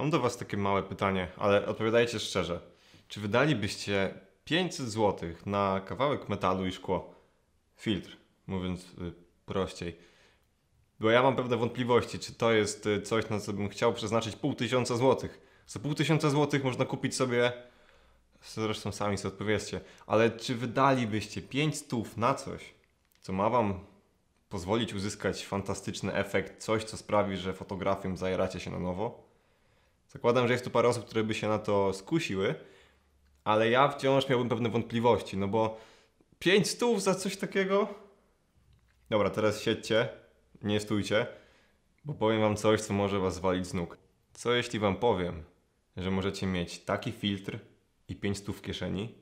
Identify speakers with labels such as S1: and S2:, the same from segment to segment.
S1: Mam do was takie małe pytanie, ale odpowiadajcie szczerze. Czy wydalibyście 500 zł na kawałek metalu i szkło? Filtr, mówiąc prościej. Bo ja mam pewne wątpliwości, czy to jest coś, na co bym chciał przeznaczyć 500 złotych. Za 500 złotych można kupić sobie, zresztą sami sobie odpowiedzcie, ale czy wydalibyście 500 na coś, co ma wam pozwolić uzyskać fantastyczny efekt, coś, co sprawi, że fotografią zajeracie się na nowo? Zakładam, że jest tu parę osób, które by się na to skusiły, ale ja wciąż miałbym pewne wątpliwości, no bo 500 za coś takiego? Dobra, teraz siedźcie, nie stójcie, bo powiem wam coś, co może was zwalić z nóg. Co jeśli wam powiem, że możecie mieć taki filtr i 500 w kieszeni?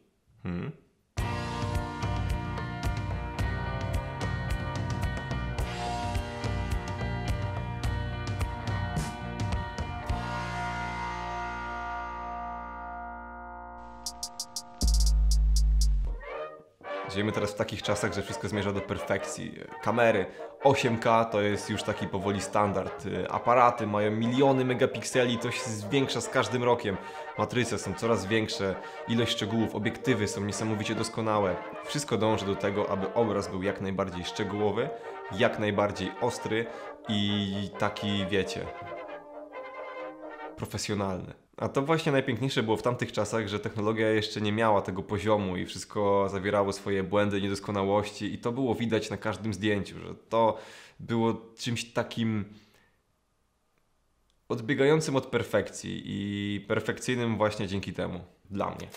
S1: Żyjemy teraz w takich czasach, że wszystko zmierza do perfekcji. Kamery 8K to jest już taki powoli standard. Aparaty mają miliony megapikseli, to się zwiększa z każdym rokiem. Matryce są coraz większe, ilość szczegółów, obiektywy są niesamowicie doskonałe. Wszystko dąży do tego, aby obraz był jak najbardziej szczegółowy, jak najbardziej ostry i taki, wiecie, profesjonalny. A to właśnie najpiękniejsze było w tamtych czasach, że technologia jeszcze nie miała tego poziomu i wszystko zawierało swoje błędy, niedoskonałości i to było widać na każdym zdjęciu, że to było czymś takim odbiegającym od perfekcji i perfekcyjnym właśnie dzięki temu, dla mnie.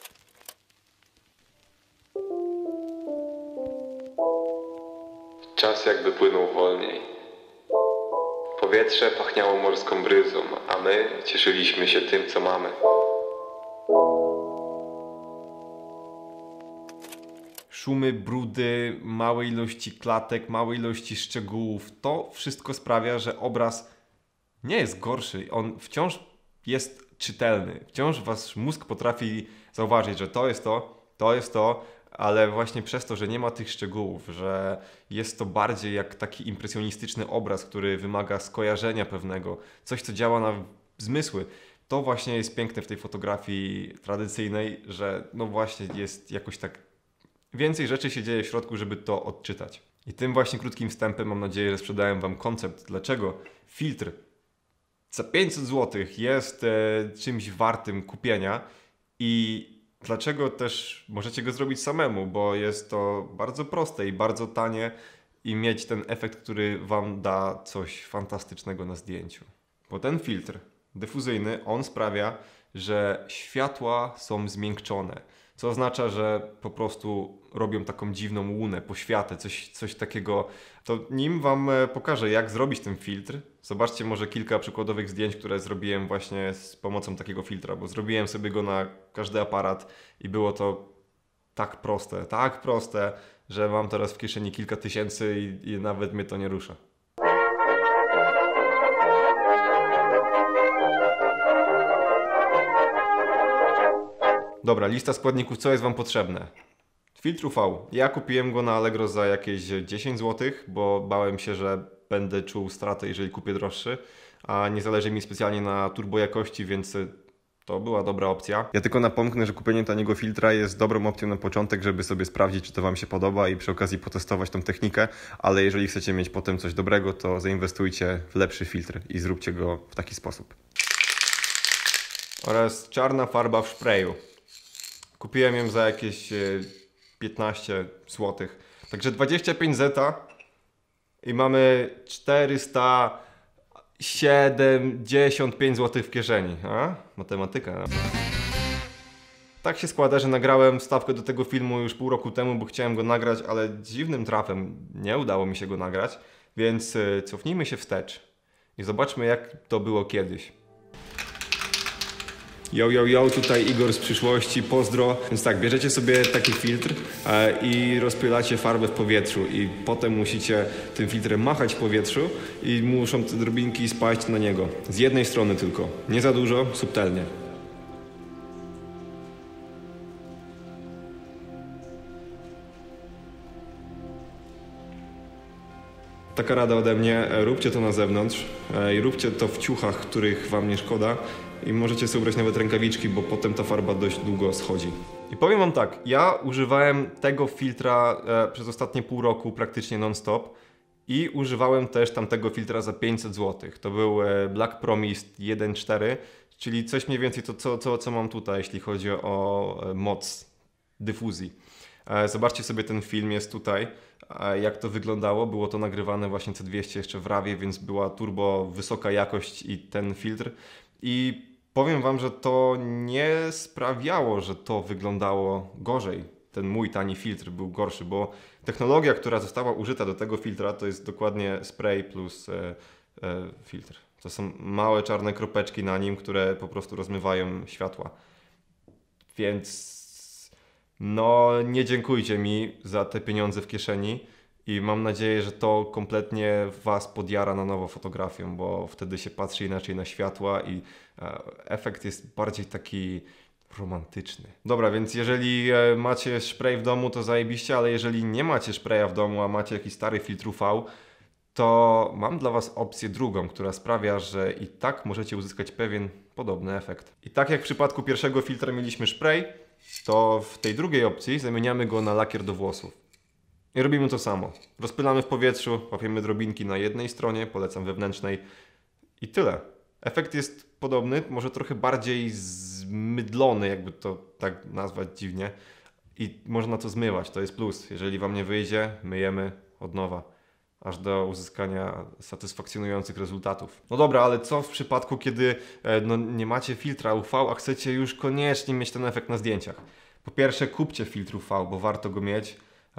S2: Czas jakby płynął wolniej. Powietrze pachniało morską bryzą, a my cieszyliśmy się tym, co mamy.
S1: Szumy, brudy, małe ilości klatek, małe ilości szczegółów, to wszystko sprawia, że obraz nie jest gorszy. On wciąż jest czytelny. Wciąż wasz mózg potrafi zauważyć, że to jest to, ale właśnie przez to, że nie ma tych szczegółów, że jest to bardziej jak taki impresjonistyczny obraz, który wymaga skojarzenia pewnego, coś co działa na zmysły. To właśnie jest piękne w tej fotografii tradycyjnej, że no właśnie jest jakoś tak więcej rzeczy się dzieje w środku, żeby to odczytać. I tym właśnie krótkim wstępem mam nadzieję, że sprzedałem wam koncept, dlaczego filtr za 500 zł jest czymś wartym kupienia i dlaczego też możecie go zrobić samemu, bo jest to bardzo proste i bardzo tanie i mieć ten efekt, który wam da coś fantastycznego na zdjęciu. Bo ten filtr dyfuzyjny, on sprawia, że światła są zmiękczone, co oznacza, że po prostu robią taką dziwną łunę, poświatę, coś takiego. To nim wam pokażę, jak zrobić ten filtr. Zobaczcie może kilka przykładowych zdjęć, które zrobiłem właśnie z pomocą takiego filtra, bo zrobiłem sobie go na każdy aparat i było to tak proste, że mam teraz w kieszeni kilka tysięcy i nawet mnie to nie rusza. Dobra, lista składników, co jest wam potrzebne? Filtr UV. Ja kupiłem go na Allegro za jakieś 10 zł, bo bałem się, że będę czuł stratę, jeżeli kupię droższy, a nie zależy mi specjalnie na turbo jakości, więc to była dobra opcja. Ja tylko napomknę, że kupienie taniego filtra jest dobrą opcją na początek, żeby sobie sprawdzić, czy to wam się podoba i przy okazji potestować tą technikę, ale jeżeli chcecie mieć potem coś dobrego, to zainwestujcie w lepszy filtr i zróbcie go w taki sposób. Oraz czarna farba w sprayu. Kupiłem ją za jakieś 15 zł. Także 25 zeta i mamy 475 zł w kieszeni. A? Matematyka. Tak się składa, że nagrałem wstawkę do tego filmu już pół roku temu, bo chciałem go nagrać, ale dziwnym trafem nie udało mi się go nagrać, więc cofnijmy się wstecz i zobaczmy, jak to było kiedyś. Yo, tutaj Igor z przyszłości, pozdro. Więc tak, bierzecie sobie taki filtr i rozpylacie farbę w powietrzu i potem musicie tym filtrem machać w powietrzu i muszą te drobinki spaść na niego. Z jednej strony tylko, nie za dużo, subtelnie. Taka rada ode mnie, róbcie to na zewnątrz i róbcie to w ciuchach, których wam nie szkoda i możecie sobie ubrać nawet rękawiczki, bo potem ta farba dość długo schodzi. I powiem wam tak, ja używałem tego filtra przez ostatnie pół roku praktycznie non-stop i używałem też tamtego filtra za 500 zł. To był Black Promise 1.4, czyli coś mniej więcej to co mam tutaj, jeśli chodzi o moc dyfuzji. Zobaczcie sobie ten film, jest tutaj, jak to wyglądało. Było to nagrywane właśnie C200 jeszcze w RAWie, więc była turbo wysoka jakość i ten filtr. I powiem wam, że to nie sprawiało, że to wyglądało gorzej. Ten mój tani filtr był gorszy, bo technologia, która została użyta do tego filtra, to jest dokładnie spray plus filtr. To są małe czarne kropeczki na nim, które po prostu rozmywają światła. Więc no nie dziękujcie mi za te pieniądze w kieszeni i mam nadzieję, że to kompletnie was podjara na nowo fotografią, bo wtedy się patrzy inaczej na światła i efekt jest bardziej taki romantyczny. Dobra, więc jeżeli macie spray w domu, to zajebiście, ale jeżeli nie macie spraya w domu, a macie jakiś stary filtr UV, to mam dla was opcję drugą, która sprawia, że i tak możecie uzyskać pewien podobny efekt. I tak jak w przypadku pierwszego filtra mieliśmy spray, to w tej drugiej opcji zamieniamy go na lakier do włosów. I robimy to samo. Rozpylamy w powietrzu, łapiemy drobinki na jednej stronie, polecam wewnętrznej i tyle. Efekt jest podobny, może trochę bardziej zmydlony, jakby to tak nazwać dziwnie. I można to zmywać, to jest plus. Jeżeli wam nie wyjdzie, myjemy od nowa, aż do uzyskania satysfakcjonujących rezultatów. No dobra, ale co w przypadku, kiedy nie macie filtra UV, a chcecie już koniecznie mieć ten efekt na zdjęciach? Po pierwsze, kupcie filtr UV, bo warto go mieć,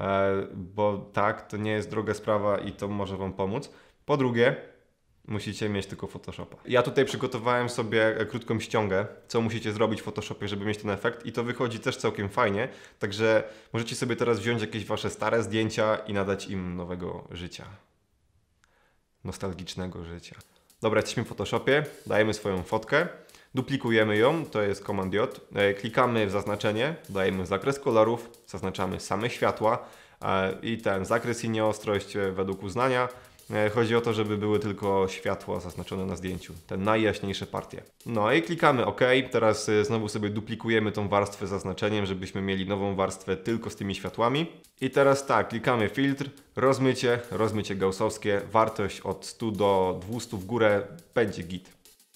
S1: bo tak, to nie jest droga sprawa i to może wam pomóc. Po drugie, musicie mieć tylko Photoshopa. Ja tutaj przygotowałem sobie krótką ściągę, co musicie zrobić w Photoshopie, żeby mieć ten efekt i to wychodzi też całkiem fajnie, także możecie sobie teraz wziąć jakieś wasze stare zdjęcia i nadać im nowego życia. Nostalgicznego życia. Dobra, jesteśmy w Photoshopie, dajemy swoją fotkę, duplikujemy ją, to jest Command J, klikamy w zaznaczenie, dajemy zakres kolorów, zaznaczamy same światła i ten zakres i nieostrość według uznania. Chodzi o to, żeby były tylko światła zaznaczone na zdjęciu, te najjaśniejsze partie. No i klikamy OK, teraz znowu sobie duplikujemy tą warstwę zaznaczeniem, żebyśmy mieli nową warstwę tylko z tymi światłami. I teraz tak, klikamy filtr, rozmycie gaussowskie, wartość od 100 do 200 w górę, będzie git.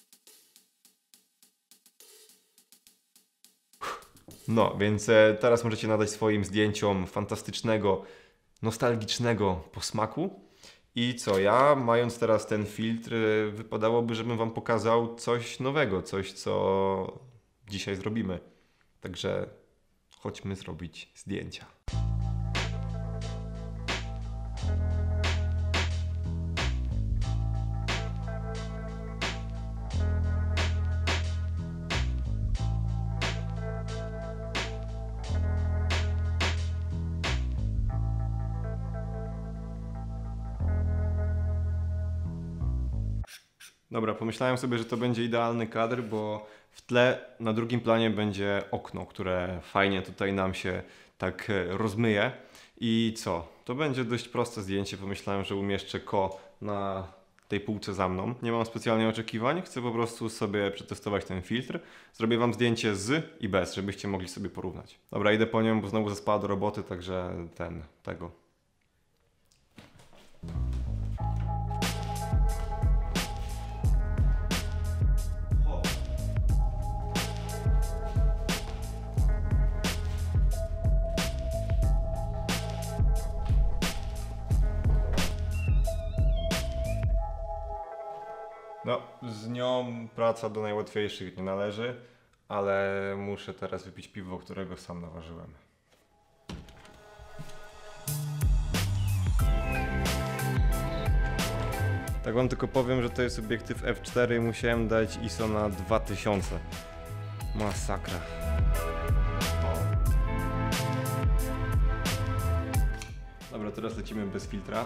S1: No, więc teraz możecie nadać swoim zdjęciom fantastycznego, nostalgicznego posmaku. I co, ja mając teraz ten filtr, wypadałoby, żebym wam pokazał coś nowego, coś co dzisiaj zrobimy. Także chodźmy zrobić zdjęcia. Dobra, pomyślałem sobie, że to będzie idealny kadr, bo w tle na drugim planie będzie okno, które fajnie tutaj nam się tak rozmyje. I co? To będzie dość proste zdjęcie. Pomyślałem, że umieszczę na tej półce za mną. Nie mam specjalnie oczekiwań, chcę po prostu sobie przetestować ten filtr. Zrobię wam zdjęcie z i bez, żebyście mogli sobie porównać. Dobra, idę po nią, bo znowu zaspała do roboty, także tego. No, z nią praca do najłatwiejszych nie należy, ale muszę teraz wypić piwo, którego sam naważyłem. Tak wam tylko powiem, że to jest obiektyw f4 i musiałem dać ISO na 2000. Masakra. Dobra, teraz lecimy bez filtra.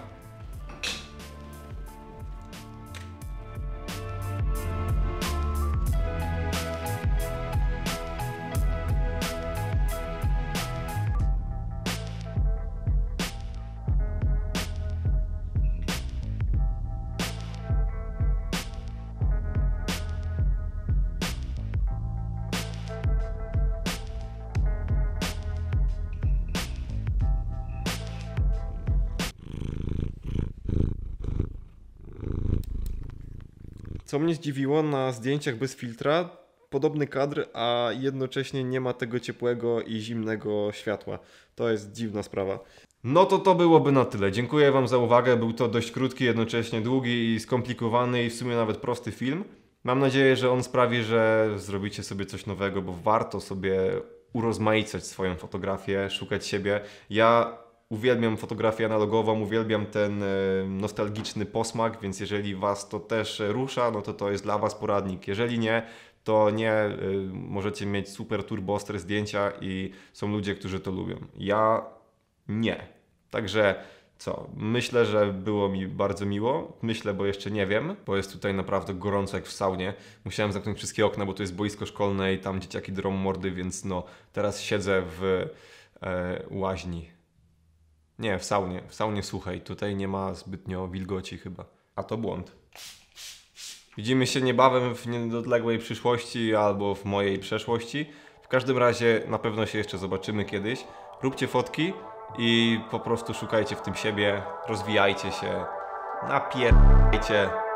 S1: Co mnie zdziwiło, na zdjęciach bez filtra podobny kadr, a jednocześnie nie ma tego ciepłego i zimnego światła. To jest dziwna sprawa. No to byłoby na tyle. Dziękuję Wam za uwagę. Był to dość krótki, jednocześnie długi i skomplikowany i w sumie nawet prosty film. Mam nadzieję, że on sprawi, że zrobicie sobie coś nowego, bo warto sobie urozmaicać swoją fotografię, szukać siebie. Ja uwielbiam fotografię analogową, uwielbiam ten nostalgiczny posmak, więc jeżeli Was to też rusza, no to jest dla Was poradnik. Jeżeli nie, to nie, możecie mieć super turbo ostre zdjęcia i są ludzie, którzy to lubią. Ja nie. Także co? Myślę, że było mi bardzo miło. Myślę, bo jeszcze nie wiem, bo jest tutaj naprawdę gorąco jak w saunie. Musiałem zamknąć wszystkie okna, bo to jest boisko szkolne i tam dzieciaki drą mordy, więc no teraz siedzę w łaźni. Nie, w saunie. W saunie słuchaj, tutaj nie ma zbytnio wilgoci chyba. A to błąd. Widzimy się niebawem w nieodległej przyszłości albo w mojej przeszłości. W każdym razie na pewno się jeszcze zobaczymy kiedyś. Róbcie fotki i po prostu szukajcie w tym siebie, rozwijajcie się, napierdajcie.